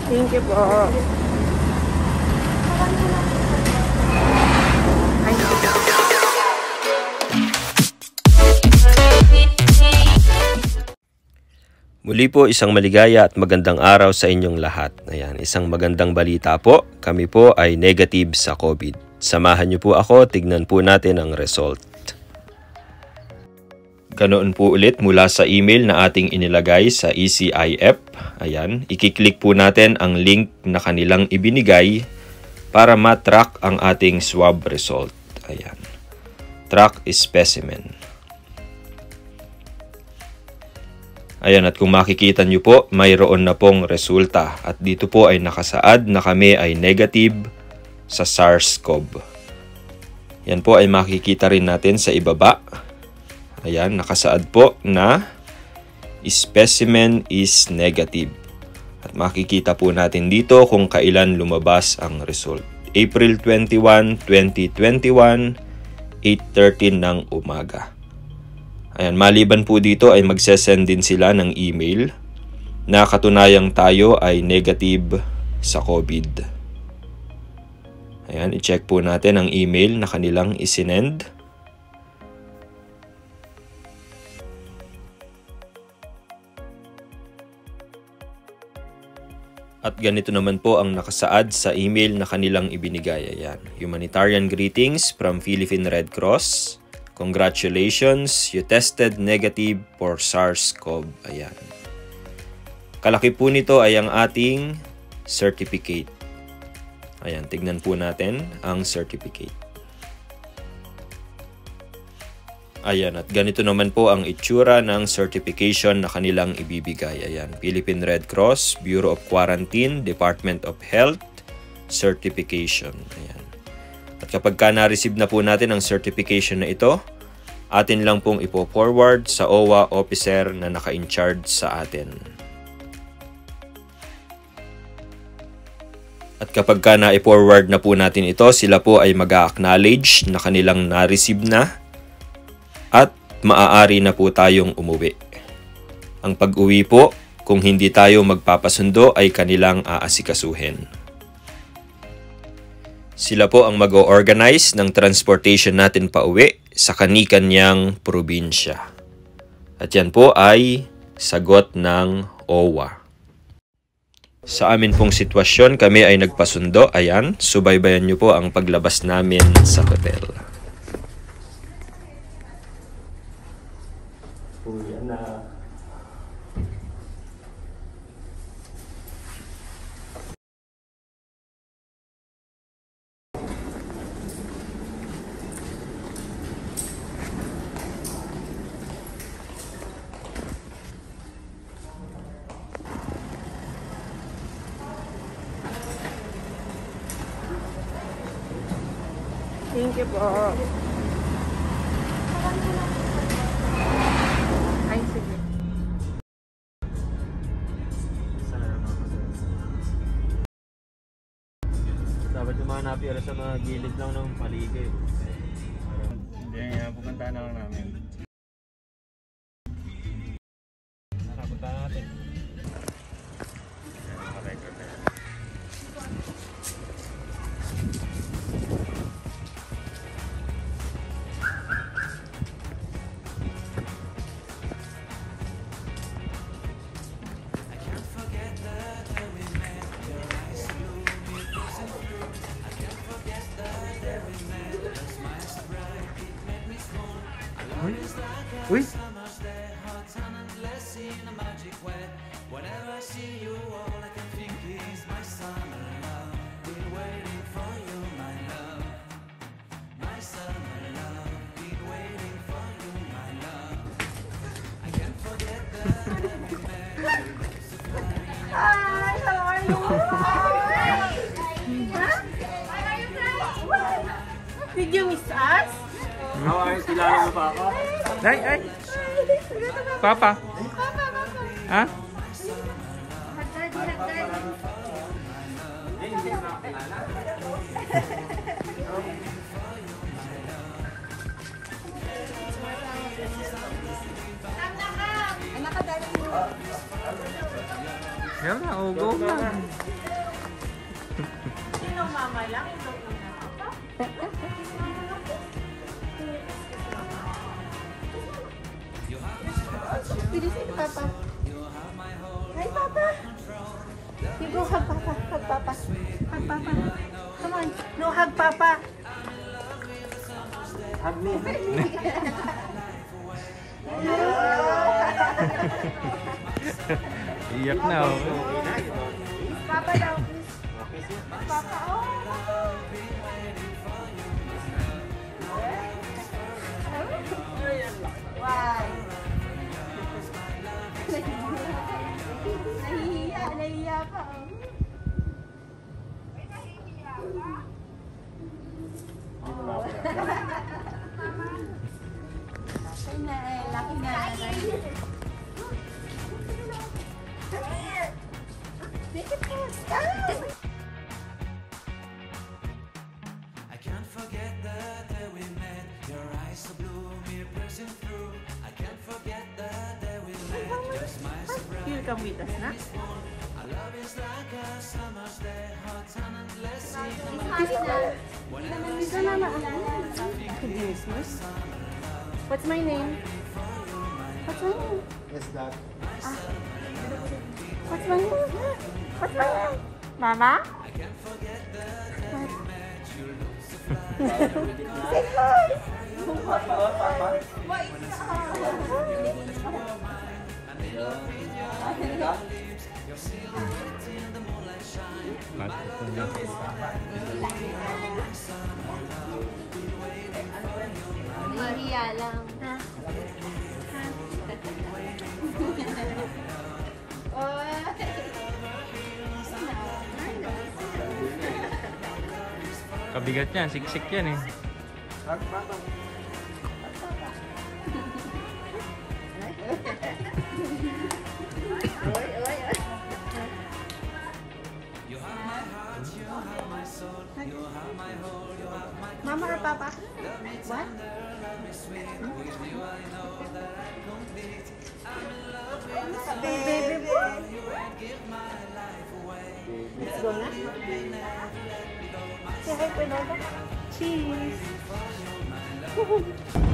Thank you po. Muli po, isang maligaya at magandang araw sa inyong lahat. Ayan, isang magandang balita po. Kami po ay negative sa COVID. Samahan niyo po ako, tignan po natin ang result. Ganoon po ulit mula sa email na ating inilagay sa ECIF. Ayan, ikiklik po natin ang link na kanilang ibinigay para matrack ang ating swab result. Ayan, track specimen. Ayan, at kung makikita nyo po, mayroon na pong resulta. At dito po ay nakasaad na kami ay negative sa SARS-CoV. Yan po ay makikita rin natin sa ibaba. Ayan, nakasaad po na specimen is negative. At makikita po natin dito kung kailan lumabas ang result. April 21, 2021, 8:13 ng umaga. Ayan, maliban po dito ay magsesend din sila ng email na katunayang tayo ay negative sa COVID. Ayan, i-check po natin ang email na kanilang isinend. At ganito naman po ang nakasaad sa email na kanilang ibinigay. Ayan, humanitarian greetings from Philippine Red Cross. Congratulations, you tested negative for SARS-CoV. Ayan. Kalaki po nito ay ang ating certificate. Ayan, tignan po natin ang certificate. Ayan, at ganito naman po ang itsura ng certification na kanilang ibibigay. Ayan, Philippine Red Cross, Bureau of Quarantine, Department of Health, certification. Ayan. At kapag na-receive na po natin ang certification na ito, atin lang pong ipo-forward sa OWA officer na naka-in-charge sa atin. At kapag na-forward na po natin ito, sila po ay mag-a-acknowledge na kanilang na-receive na at maaari na po tayong umuwi. Ang pag-uwi po, kung hindi tayo magpapasundo, ay kanilang aasikasuhin. Sila po ang mag-o-organize ng transportation natin pa uwi sa kani-kanyang probinsya. At yan po ay sagot ng OWA. Sa amin pong sitwasyon, kami ay nagpasundo. Ayan, subaybayan nyo po ang paglabas namin sa hotel. Uyan na. Thank you po. Ay, sige. Dapat yung mga napira sa mga gilid lang ng paligid. Hindi, pupuntahan na lang namin. Nakapunta natin. Naka-record na yan. Uy! Hi, how are you? Did you miss us? Kilala mo pa ako? Ay! Papa! Ha? Meron na, Nauugogan. Sino mama lang? Ito una. Bilisin ni Papa. Hi, Papa. You go hug Papa. Hug Papa. Hug Papa. Come on. No, hug Papa. Hug me. Iyak na oh. Papa daw, please. Papa, oh. Why? Nahihiya pa. Laki na. Make it fast. I can't forget the day we met. Your eyes so blue, me pressing through. I can't forget the day we met. Your smile so bright. Here come with us, na? Our love is like a summer's day, hot and endless. Christmas. What's my name? What's my name? Yes, Dad. What's my name? What's my name? Mama? Say hi. Nahihiya lang. Kabigat yan, siksik yan eh. Mama or Papa? What? Baby boy. Let's go na. Say hi, Pinova. Cheese.